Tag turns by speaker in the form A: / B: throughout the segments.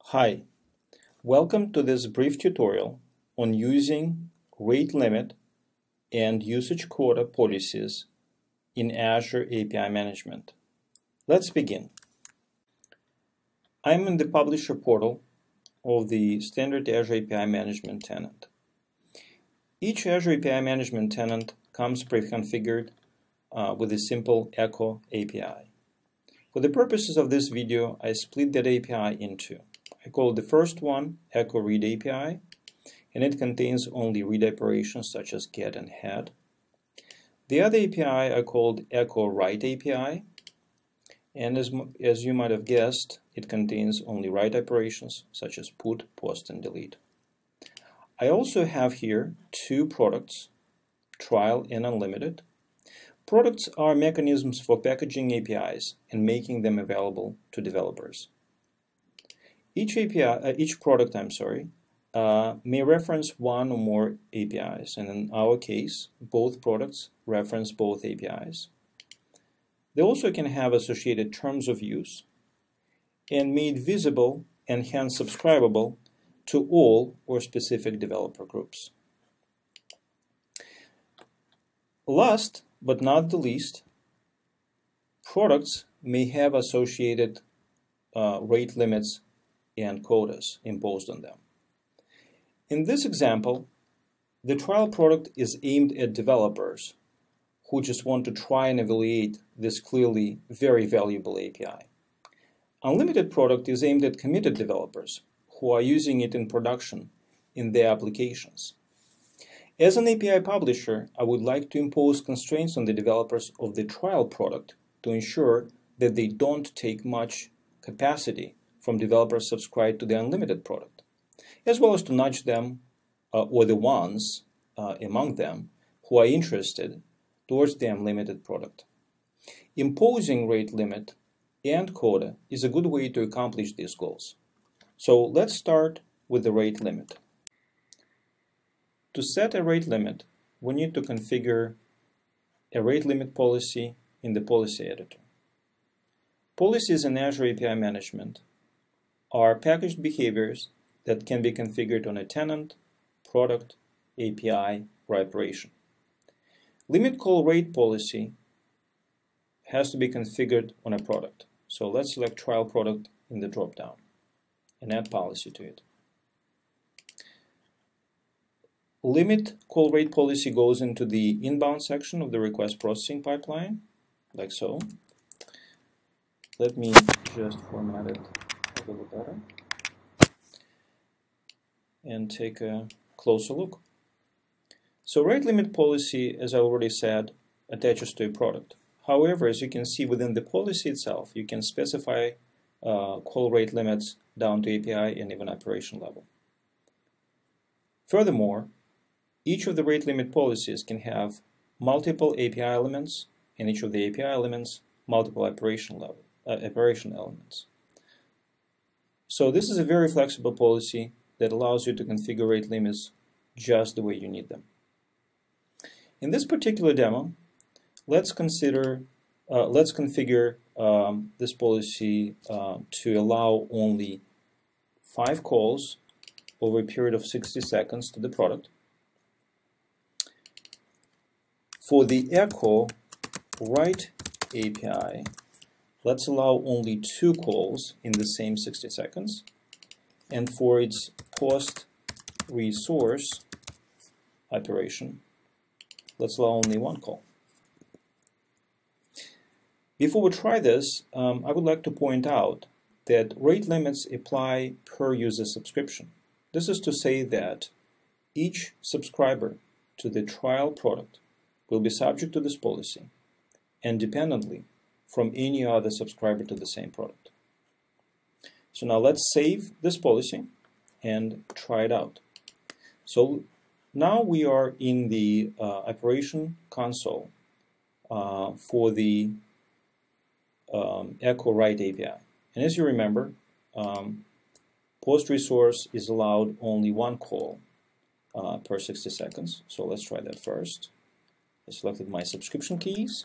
A: Hi, welcome to this brief tutorial on using rate limit and usage quota policies in Azure API management. Let's begin. I'm in the publisher portal of the standard Azure API management tenant. Each Azure API management tenant comes pre-configured with a simple echo API. For the purposes of this video, I split that API in two. I call the first one Echo Read API, and it contains only read operations such as get and head. The other API I called Echo Write API, and as you might have guessed, it contains only write operations such as put, post, and delete. I also have here two products, Trial and Unlimited. Products are mechanisms for packaging APIs and making them available to developers. Each product may reference one or more APIs, and in our case, both products reference both APIs. They also can have associated terms of use and made visible and hence subscribable to all or specific developer groups. Last but not the least, products may have associated rate limits and quotas imposed on them. In this example, the trial product is aimed at developers who just want to try and evaluate this clearly very valuable API. Unlimited product is aimed at committed developers who are using it in production in their applications. As an API publisher, I would like to impose constraints on the developers of the trial product to ensure that they don't take much capacity from developers subscribed to the unlimited product, as well as to nudge them or the ones among them who are interested towards the unlimited product. Imposing rate limit and quota is a good way to accomplish these goals. So let's start with the rate limit. To set a rate limit, we need to configure a rate limit policy in the policy editor. Policies in Azure API management are packaged behaviors that can be configured on a tenant, product, API, or operation. Limit call rate policy has to be configured on a product. So let's select trial product in the dropdown and add policy to it. Limit call rate policy goes into the inbound section of the request processing pipeline, like so. Let me just format it a little better and take a closer look. So rate limit policy, as I already said, attaches to a product. However, as you can see within the policy itself, you can specify call rate limits down to API and even operation level. Furthermore, each of the rate limit policies can have multiple API elements, and each of the API elements multiple operation elements. So this is a very flexible policy that allows you to configure rate limits just the way you need them. In this particular demo, let's configure this policy to allow only 5 calls over a period of 60 seconds to the product. For the Echo Write API, let's allow only 2 calls in the same 60 seconds. And for its post resource operation, let's allow only 1 call. Before we try this, I would like to point out that rate limits apply per user subscription. This is to say that each subscriber to the trial product will be subject to this policy independently from any other subscriber to the same product. So now let's save this policy and try it out. So now we are in the operation console for the Echo Write API. And as you remember, post resource is allowed only 1 call per 60 seconds. So let's try that first. I selected my subscription keys.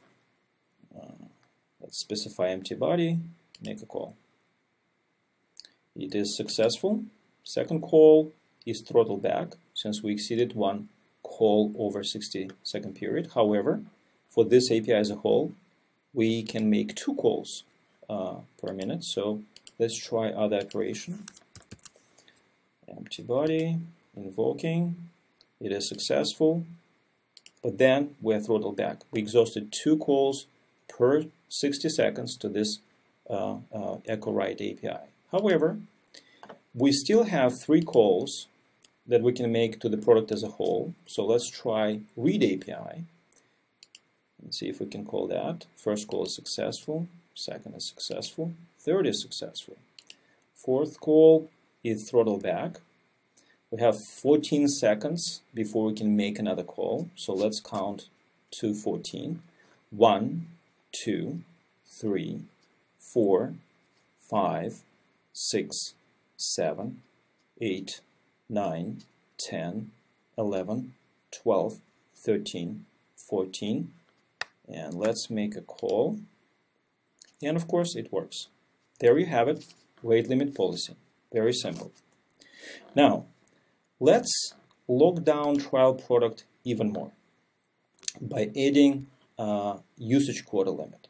A: Let's specify empty body, make a call. It is successful. Second call is throttled back since we exceeded one call over 60-second period. However, for this API as a whole, we can make 2 calls per minute. So let's try other operation. Empty body, invoking. It is successful, but then we're throttled back. We exhausted 2 calls per 60 seconds to this echo write API. However, we still have 3 calls that we can make to the product as a whole. So let's try read API and see if we can call that. First call is successful, second is successful, third is successful. Fourth call is throttled back. We have 14 seconds before we can make another call. So let's count to 14. 1, 2, 3, 4, 5, 6, 7, 8, 9, 10, 11, 12, 13, 14. And let's make a call. And of course it works. There you have it, rate limit policy. Very simple. Now, let's lock down trial product even more by adding usage quota limit.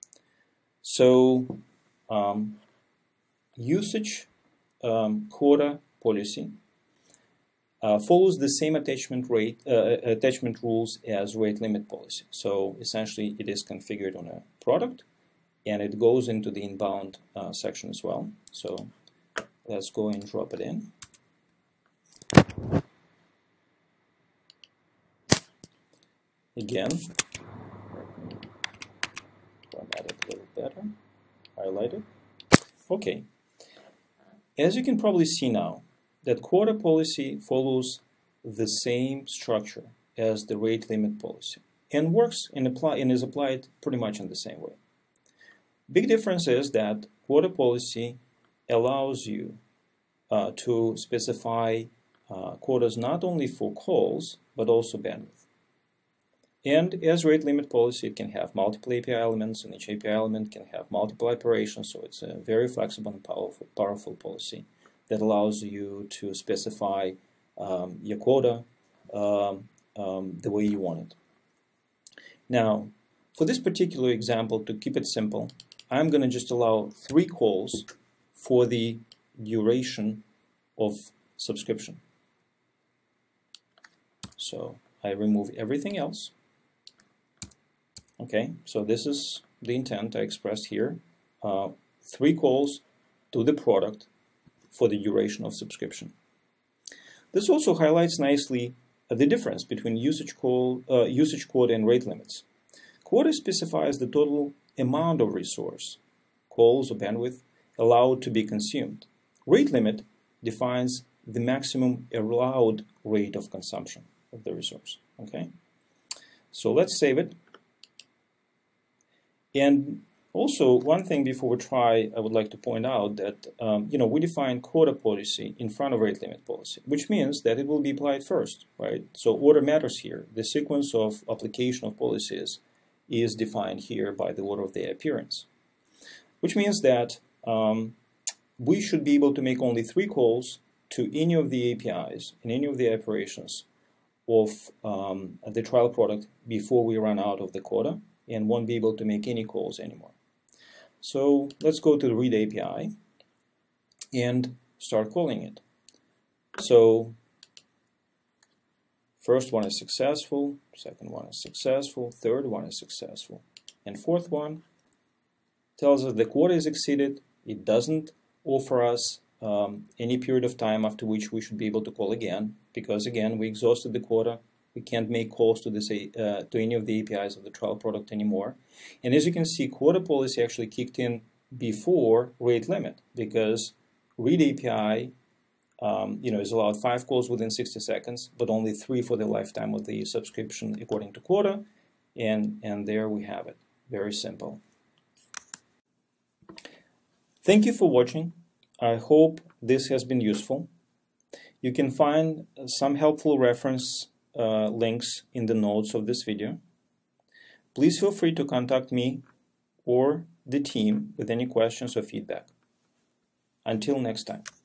A: So usage quota policy follows the same attachment rules as rate limit policy. So essentially it is configured on a product and it goes into the inbound section as well. So let's go and drop it in. Again, format it a little better, highlight it. Okay, as you can probably see now, that quota policy follows the same structure as the rate limit policy and works and is applied pretty much in the same way. Big difference is that quota policy allows you to specify quotas not only for calls but also bandwidth. And as rate limit policy, it can have multiple API elements, and each API element can have multiple operations, so it's a very flexible and powerful policy that allows you to specify your quota the way you want it. Now, for this particular example, to keep it simple, I'm going to just allow 3 calls for the duration of subscription. So I remove everything else. Okay, so this is the intent I expressed here. 3 calls to the product for the duration of subscription. This also highlights nicely the difference between usage quota and rate limits. Quota specifies the total amount of resource, calls or bandwidth, allowed to be consumed. Rate limit defines the maximum allowed rate of consumption of the resource. Okay, so let's save it. And also, one thing before we try, I would like to point out that we define quota policy in front of rate limit policy, which means that it will be applied first, right? So order matters here. The sequence of application of policies is defined here by the order of their appearance, which means that we should be able to make only 3 calls to any of the APIs and any of the operations of the trial product before we run out of the quota and won't be able to make any calls anymore. So let's go to the read API and start calling it. So first one is successful, second one is successful, third one is successful, and fourth one tells us the quota is exceeded. It doesn't offer us any period of time after which we should be able to call again, because again we exhausted the quota. We can't make calls to this to any of the APIs of the trial product anymore. And as you can see, quota policy actually kicked in before rate limit, because read API is allowed 5 calls within 60 seconds, but only 3 for the lifetime of the subscription according to quota. And there we have it. Very simple. Thank you for watching. I hope this has been useful. You can find some helpful reference links in the notes of this video. Please feel free to contact me or the team with any questions or feedback. Until next time.